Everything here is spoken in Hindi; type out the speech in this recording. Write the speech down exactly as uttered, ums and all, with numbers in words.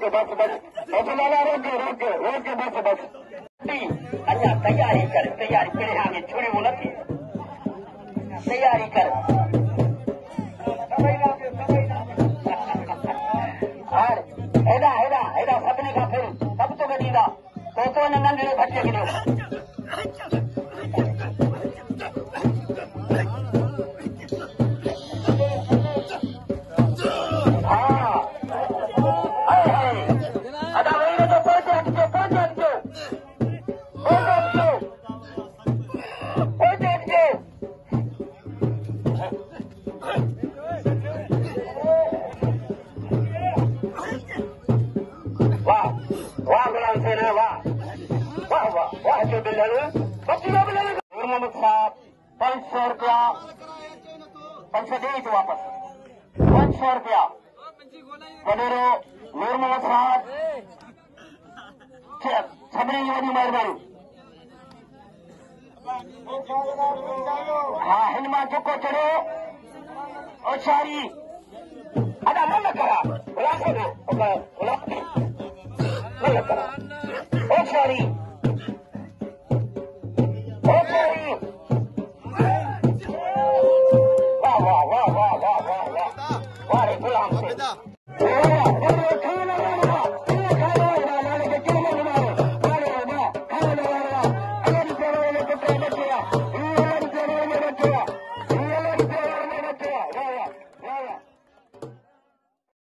बस बस लाला रोक रोक रोक बस बस अच्छा तैयारी कर तैयारी तेरे आगे छोड़ी वो नहीं तैयारी कर और हेदा हेदा हेदा सपने का फिर सब तो गदीदा तो तो नंदन रे भट्टे के मोहम्मद साहब पाँच सौ रुपया पाँच सौ दे तो वापस पाँच सौ रुपया वडेरो नूर मोहम्मद साहब सभिनी जी वॾी महिरबानी हाँ हिन मां जेको चढ़ो ओछारी अदा मन करा उल्हास न उल्हास मन करा ओछारी Yeah.